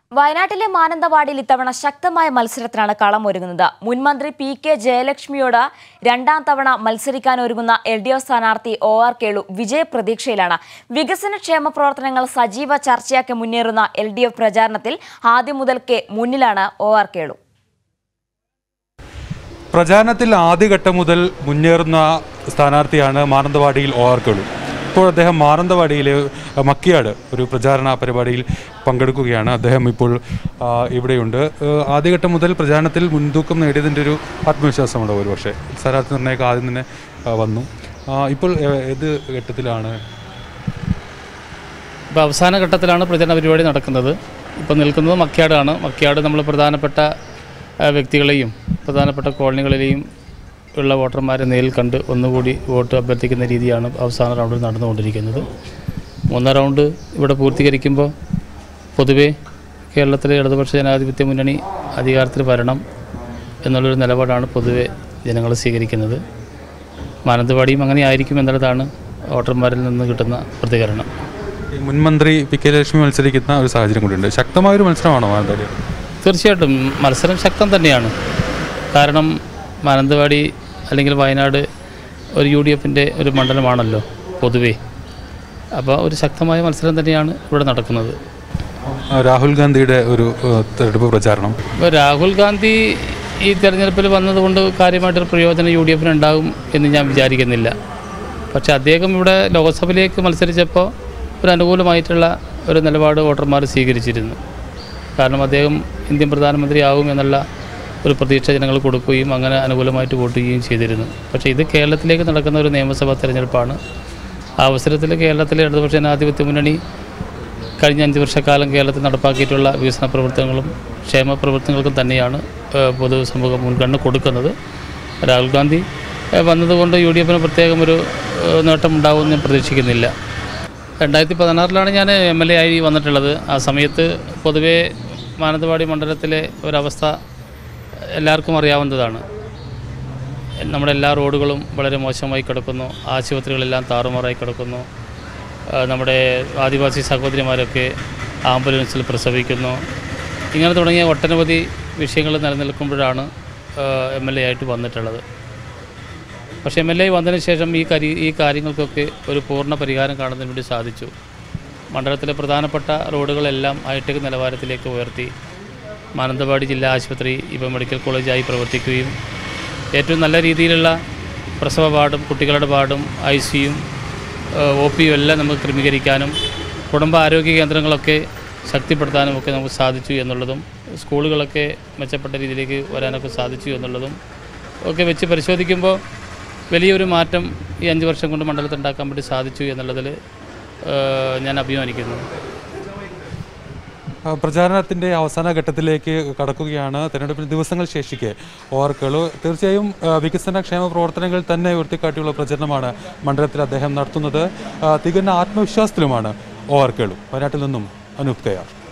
വയനാട്ടിലെ മാനന്തവാടിയിൽ ഇത്തവണ ശക്തമായ മത്സരത്തിനാണ് കളമൊരുങ്ങുന്നത്. മുൻമന്ത്രി പി.കെ. ജയലക്ഷ്മിയോട് രണ്ടാം തവണ മത്സരിക്കാനൊരുങ്ങുന്ന LDF സ്ഥാനാർത്ഥി OR കേളു വിജയപ്രതീക്ഷയിലാണ്. വികസനക്ഷേമ പ്രവർത്തനങ്ങൾ സജീവ ചർച്ചയാക്കി മുന്നേറുന്ന LDF പ്രചാരണത്തിൽ ആദ്യം മുതൽക്കേ മുന്നിലാണ് OR കേളു. പ്രചാരണത്തിൽ ആദ്യഘട്ടം മുതൽ മുന്നേറുന്ന സ്ഥാനാർത്ഥിയാണ് മാനന്തവാടിയിൽ OR കേളു. ഇപ്പോൾ അദ്ദേഹം മാനന്തവാടിയിലെ മക്കിയാട് ഒരു പ്രചാരണ പരിപാടിയിൽ പങ്കെടുക്കുകയാണ്. അദ്ദേഹം ഇപ്പോൾ ഇവിടെയുണ്ട്. ആദ്യഘട്ടം മുതൽ പ്രചാരണത്തിൽ മുൻതൂക്കം നേടിയതിൻ്റെ ഒരു ആത്മവിശ്വാസമുണ്ട്. ഒരുപക്ഷെ സ്ഥാനാർത്ഥി നിർണ്ണയമൊക്കെ ആദ്യം തന്നെ വന്നു. ഇപ്പോൾ ഏത് ഘട്ടത്തിലാണ്? ഇപ്പോൾ അവസാന ഘട്ടത്തിലാണ് പ്രചരണ പരിപാടി നടക്കുന്നത്. ഇപ്പോൾ നിൽക്കുന്നത് മക്കിയാടാണ്. മക്കിയാട് നമ്മൾ പ്രധാനപ്പെട്ട വ്യക്തികളെയും പ്രധാനപ്പെട്ട കോളനികളിലെയും ഉള്ള വോട്ടർമാരെ നേരിൽ കണ്ട് ഒന്നുകൂടി വോട്ട് അഭ്യർത്ഥിക്കുന്ന രീതിയാണ് അവസാന റൗണ്ടിൽ നടന്നുകൊണ്ടിരിക്കുന്നത്. മൂന്നാം റൗണ്ട് ഇവിടെ പൂർത്തീകരിക്കുമ്പോൾ പൊതുവേ കേരളത്തിലെ ഇടതുപക്ഷ ജനാധിപത്യ മുന്നണി അധികാരത്തിൽ വരണം എന്നുള്ളൊരു നിലപാടാണ് പൊതുവെ ജനങ്ങൾ സ്വീകരിക്കുന്നത്. മാനന്തവാടിയും അങ്ങനെ ആയിരിക്കും എന്നുള്ളതാണ് വോട്ടർമാരിൽ നിന്ന് കിട്ടുന്ന പ്രതികരണം. മുൻമന്ത്രി പി.കെ. ജയലക്ഷ്മി മത്സരിക്കുന്ന ഒരു സാഹചര്യം കൂടിയുണ്ട്. ശക്തമായൊരു മത്സരമാണോ മാനന്തവാടി? തീർച്ചയായിട്ടും മത്സരം ശക്തം തന്നെയാണ്. കാരണം മാനന്തവാടി അല്ലെങ്കിൽ വയനാട് ഒരു UDFൻ്റെ ഒരു മണ്ഡലമാണല്ലോ പൊതുവേ. അപ്പോൾ ഒരു ശക്തമായ മത്സരം തന്നെയാണ് ഇവിടെ നടക്കുന്നത്. രാഹുൽ ഗാന്ധിയുടെ ഒരു തെരഞ്ഞെടുപ്പ് പ്രചാരണം. ഇപ്പോൾ രാഹുൽ ഗാന്ധി ഈ തെരഞ്ഞെടുപ്പിൽ വന്നതുകൊണ്ട് കാര്യമായിട്ടൊരു പ്രയോജനം UDFന് ഉണ്ടാകും എന്ന് ഞാൻ വിചാരിക്കുന്നില്ല. പക്ഷേ അദ്ദേഹം ഇവിടെ ലോക്സഭയിലേക്ക് മത്സരിച്ചപ്പോൾ ഒരു അനുകൂലമായിട്ടുള്ള ഒരു നിലപാട് വോട്ടർമാർ സ്വീകരിച്ചിരുന്നു. കാരണം അദ്ദേഹം ഇന്ത്യൻ പ്രധാനമന്ത്രി ആകും എന്നുള്ള ഒരു പ്രതീക്ഷ ജനങ്ങൾ കൊടുക്കുകയും അങ്ങനെ അനുകൂലമായിട്ട് വോട്ട് ചെയ്യുകയും ചെയ്തിരുന്നു. പക്ഷേ ഇത് കേരളത്തിലേക്ക് നടക്കുന്ന ഒരു നിയമസഭാ തെരഞ്ഞെടുപ്പാണ്. ആ അവസരത്തിൽ കേരളത്തിലെ ഇടതുപക്ഷ ജനാധിപത്യ മുന്നണി കഴിഞ്ഞ 5 വർഷക്കാലം കേരളത്തിൽ നടപ്പാക്കിയിട്ടുള്ള വികസന പ്രവർത്തനങ്ങളും ക്ഷേമ പ്രവർത്തനങ്ങൾക്കും തന്നെയാണ് പൊതുസമൂഹം മുൻഗണന കൊടുക്കുന്നത്. രാഹുൽ ഗാന്ധി വന്നതുകൊണ്ട് UDFന് പ്രത്യേകം ഒരു നേട്ടം ഉണ്ടാകുമെന്ന് ഞാൻ പ്രതീക്ഷിക്കുന്നില്ല. 2016 ഞാൻ MLA ആയി വന്നിട്ടുള്ളത്. ആ സമയത്ത് പൊതുവേ മാനന്തവാടി മണ്ഡലത്തിലെ ഒരവസ്ഥ എല്ലാവർക്കും അറിയാവുന്നതാണ്. നമ്മുടെ എല്ലാ റോഡുകളും വളരെ മോശമായി കിടക്കുന്നു, ആശുപത്രികളെല്ലാം താറുമാറായി കിടക്കുന്നു, നമ്മുടെ ആദിവാസി സഹോദരിമാരൊക്കെ ആംബുലൻസിൽ പ്രസവിക്കുന്നു. ഇങ്ങനെ തുടങ്ങിയ ഒട്ടനവധി വിഷയങ്ങൾ നിലനിൽക്കുമ്പോഴാണ് MLA ആയിട്ട് വന്നിട്ടുള്ളത്. പക്ഷേ MLA വന്നതിന് ശേഷം ഈ കാര്യങ്ങൾക്കൊക്കെ ഒരു പൂർണ്ണ പരിഹാരം കാണുന്നതിന് വേണ്ടി സാധിച്ചു. മണ്ഡലത്തിലെ പ്രധാനപ്പെട്ട റോഡുകളെല്ലാം ഹൈടെക് നിലവാരത്തിലേക്ക് ഉയർത്തി. മാനന്തവാടി ജില്ലാ ആശുപത്രി ഇപ്പോൾ മെഡിക്കൽ കോളേജായി പ്രവർത്തിക്കുകയും ഏറ്റവും നല്ല രീതിയിലുള്ള പ്രസവ വാർഡും കുട്ടികളുടെ വാർഡും ICUയും OPയും എല്ലാം നമുക്ക് ക്രമീകരിക്കാനും കുടുംബ ആരോഗ്യ കേന്ദ്രങ്ങളൊക്കെ ശക്തിപ്പെടുത്താനും ഒക്കെ നമുക്ക് സാധിച്ചു എന്നുള്ളതും സ്കൂളുകളൊക്കെ മെച്ചപ്പെട്ട രീതിയിലേക്ക് വരാനൊക്കെ സാധിച്ചു എന്നുള്ളതും ഒക്കെ വെച്ച് പരിശോധിക്കുമ്പോൾ വലിയൊരു മാറ്റം ഈ 5 വർഷം കൊണ്ട് മണ്ഡലത്തിൽ ഉണ്ടാക്കാൻ വേണ്ടി സാധിച്ചു എന്നുള്ളതിൽ ഞാൻ അഭിമാനിക്കുന്നു. പ്രചാരണത്തിൻ്റെ അവസാന ഘട്ടത്തിലേക്ക് കടക്കുകയാണ്. തെരഞ്ഞെടുപ്പിന് ദിവസങ്ങൾ ശേഷിക്കെ OR കേളു തീർച്ചയായും വികസന ക്ഷേമ പ്രവർത്തനങ്ങൾ തന്നെ ഉയർത്തിക്കാട്ടിയുള്ള പ്രചരണമാണ് മണ്ഡലത്തിൽ അദ്ദേഹം നടത്തുന്നത്. തികഞ്ഞ ആത്മവിശ്വാസത്തിലുമാണ് OR കേളു. വയനാട്ടിൽ നിന്നും അനൂപ് കയാർ.